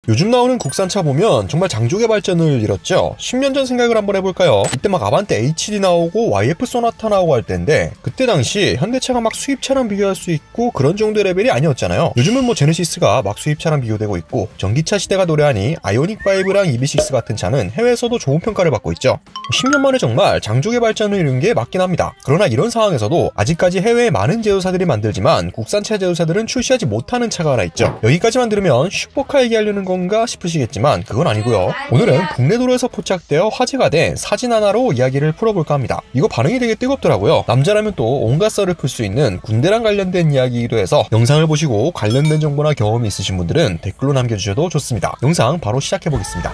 요즘 나오는 국산차 보면 정말 장족의 발전을 이뤘죠. 10년 전 생각을 한번 해볼까요? 이때 막 아반떼 HD 나오고 YF 소나타 나오고 할 때인데 그때 당시 현대차가 막 수입차랑 비교할 수 있고 그런 정도의 레벨이 아니었잖아요. 요즘은 뭐 제네시스가 막 수입차랑 비교되고 있고 전기차 시대가 도래하니 아이오닉5랑 EV6 같은 차는 해외에서도 좋은 평가를 받고 있죠. 10년 만에 정말 장족의 발전을 이룬 게 맞긴 합니다. 그러나 이런 상황에서도 아직까지 해외에 많은 제조사들이 만들지만 국산차 제조사들은 출시하지 못하는 차가 하나 있죠. 여기까지만 들으면 슈퍼카 얘기하려는 건가 싶으시겠지만 그건 아니고요. 오늘은 국내 도로에서 포착되어 화제가 된 사진 하나로 이야기를 풀어볼까 합니다. 이거 반응이 되게 뜨겁더라고요. 남자라면 또 온갖 썰을 풀 수 있는 군대랑 관련된 이야기이기도 해서 영상을 보시고 관련된 정보나 경험이 있으신 분들은 댓글로 남겨주셔도 좋습니다. 영상 바로 시작해보겠습니다.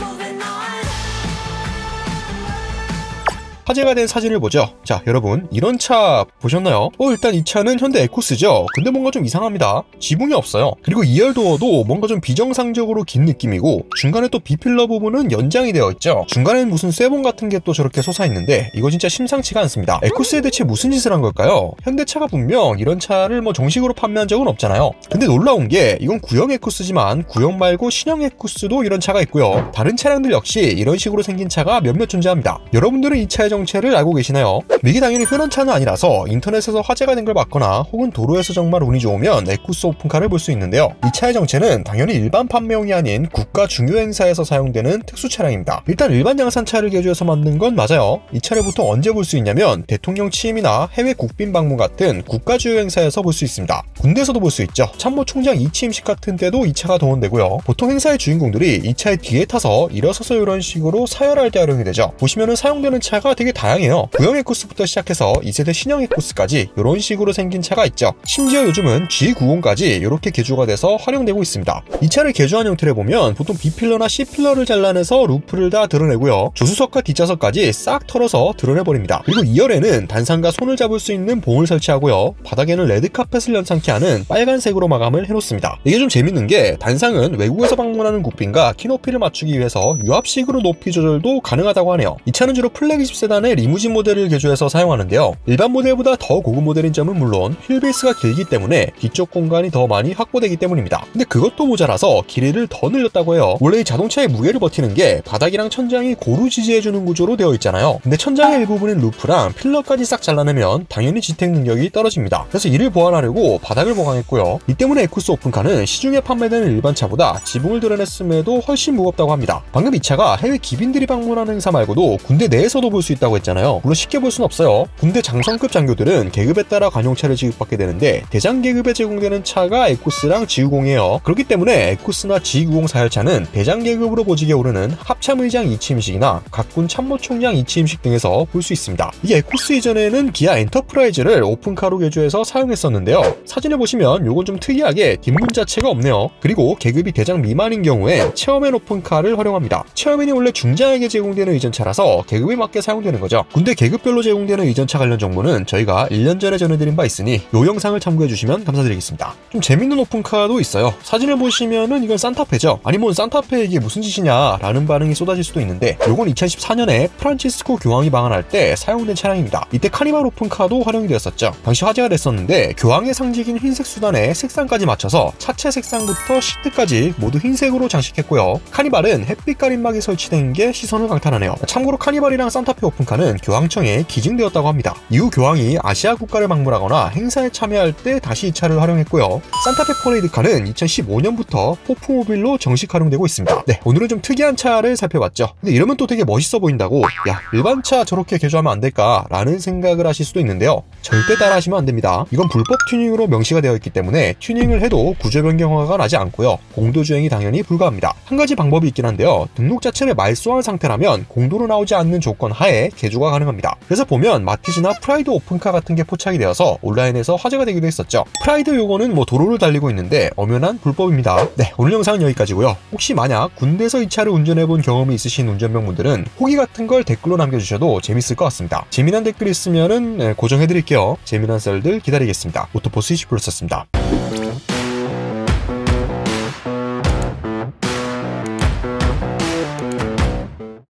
화제가 된 사진을 보죠. 자, 여러분 이런 차 보셨나요? 일단 이 차는 현대 에쿠스죠. 근데 뭔가 좀 이상합니다. 지붕이 없어요. 그리고 2열 도어도 뭔가 좀 비정상적으로 긴 느낌이고 중간에 또 B필러 부분은 연장이 되어 있죠. 중간에는 무슨 쇠봉 같은 게 또 저렇게 솟아있는데 이거 진짜 심상치가 않습니다. 에쿠스에 대체 무슨 짓을 한 걸까요? 현대차가 분명 이런 차를 뭐 정식으로 판매한 적은 없잖아요. 근데 놀라운 게 이건 구형 에쿠스지만 구형 말고 신형 에쿠스도 이런 차가 있고요. 다른 차량들 역시 이런 식으로 생긴 차가 몇몇 존재합니다. 여러분들은 이 차의 정체를 알고 계시나요? 이게 당연히 흔한 차는 아니라서 인터넷에서 화제가 된 걸 봤거나 혹은 도로에서 정말 운이 좋으면 에쿠스 오픈카를 볼 수 있는데요. 이 차의 정체는 당연히 일반 판매용이 아닌 국가 중요 행사에서 사용되는 특수 차량입니다. 일단 일반 양산차를 개조해서 만든 건 맞아요. 이 차를 보통 언제 볼 수 있냐면 대통령 취임이나 해외 국빈 방문 같은 국가 주요 행사에서 볼 수 있습니다. 군대에서도 볼 수 있죠. 참모 총장 이취임식 같은 때도 이 차가 동원되고요. 보통 행사의 주인공들이 이 차의 뒤에 타서 일어서서 이런 식으로 사열할 때 활용이 되죠. 보시면은 사용되는 차가 되게 다양해요. 구형 에쿠스부터 시작해서 2세대 신형 에쿠스까지 이런 식으로 생긴 차가 있죠. 심지어 요즘은 G90까지 이렇게 개조가 돼서 활용되고 있습니다. 이 차를 개조한 형태를 보면 보통 B필러나 C필러를 잘라내서 루프를 다 드러내고요. 조수석과 뒷좌석까지 싹 털어서 드러내버립니다. 그리고 2열에는 단상과 손을 잡을 수 있는 봉을 설치하고요. 바닥에는 레드카펫을 연상케 하는 빨간색으로 마감을 해놓습니다. 이게 좀 재밌는 게 단상은 외국에서 방문하는 국빈과 키높이를 맞추기 위해서 유압식으로 높이 조절도 가능하다고 하네요. 이 차는 주로 플래그십 세단의 리무진 모델을 개조해서 사용하는데요. 일반 모델보다 더 고급 모델인 점은 물론 휠베이스가 길기 때문에 뒤쪽 공간이 더 많이 확보되기 때문입니다. 근데 그것도 모자라서 길이를 더 늘렸다고 해요. 원래 이 자동차의 무게를 버티는 게 바닥이랑 천장이 고루 지지해주는 구조로 되어 있잖아요. 근데 천장의 일부분인 루프랑 필러까지 싹 잘라내면 당연히 지탱 능력이 떨어집니다. 그래서 이를 보완하려고 바닥을 보강했고요. 이 때문에 에쿠스 오픈카는 시중에 판매되는 일반 차보다 지붕을 드러냈음에도 훨씬 무겁다고 합니다. 방금 이 차가 해외 기빈들이 방문하는 행사 말고도 군대 내에서도 볼 수 있다고 했잖아요. 물론 쉽게 볼 순 없어요. 군대 장성급 장교들은 계급에 따라 관용차를 지급받게 되는데 대장 계급에 제공되는 차가 에쿠스랑 G90이에요. 그렇기 때문에 에쿠스나 G90 사열차는 대장 계급으로 보직에 오르는 합참의장 이취임식이나 각군 참모총장 이취임식 등에서 볼 수 있습니다. 이 에쿠스 이전에는 기아 엔터프라이즈를 오픈카로 개조해서 사용했었는데요. 사진을 보시면 요건 좀 특이하게 뒷문 자체가 없네요. 그리고 계급이 대장 미만인 경우에 체어맨 오픈카를 활용합니다. 체어맨이 원래 중장에게 제공되는 이전차라서 계급에 맞게 사용되는 거죠. 군대 계급별로 제공되는 이전차 관련 정보는 저희가 1년 전에 전해드린 바 있으니 요 영상을 참고해주시면 감사드리겠습니다. 좀 재밌는 오픈카도 있어요. 사진을 보시면은 이건 산타페죠. 아니 뭔 산타페 이게 무슨 짓이냐 라는 반응이 쏟아질 수도 있는데 요건 2014년에 프란치스코 교황이 방한할 때 사용된 차량입니다. 이때 카니발 오픈카도 활용이 되었었죠. 당시 화제가 됐었는데 교황의 상징인 흰색 수단에 색상까지 맞춰서 차체 색상부터 시트까지 모두 흰색으로 장식했고요. 카니발은 햇빛 가림막이 설치된 게 시선을 강탈하네요. 참고로 카니발이랑 산타페 오픈카는 교황청에 기증되었다고 합니다. 이후 교황이 아시아 국가를 방문하거나 행사에 참여할 때 다시 이 차를 활용했고요. 산타페 퍼레이드카는 2015년부터 포프모빌로 정식 활용되고 있습니다. 네, 오늘은 좀 특이한 차를 살펴봤죠. 근데 이러면 또 되게 멋있어 보인다고 야, 일반 차 저렇게 개조하면 안 될까? 라는 생각을 하실 수도 있는데요. 절대 따라하시면 안 됩니다. 이건 불법 튜닝으로 명시가 되어 있기 때문에 튜닝을 해도 구조 변경 허가가 나지 않고요. 공도 주행이 당연히 불가합니다. 한 가지 방법이 있긴 한데요. 등록 자체를 말소한 상태라면 공도로 나오지 않는 조건 하에 개조가 가능합니다. 그래서 보면 마티즈나 프라이드 오픈카 같은 게 포착이 되어서 온라인에서 화제가 되기도 했었죠. 프라이드 요거는 뭐 도로를 달리고 있는데 엄연한 불법입니다. 네, 오늘 영상은 여기까지고요. 혹시 만약 군대에서 이 차를 운전해본 경험이 있으신 운전병분들은 후기 같은 걸 댓글로 남겨주셔도 재밌을 것 같습니다. 재미난 댓글 있으면은 고정해드릴게요. 재미난 썰들 기다리겠습니다. 오토포스 20%였습니다.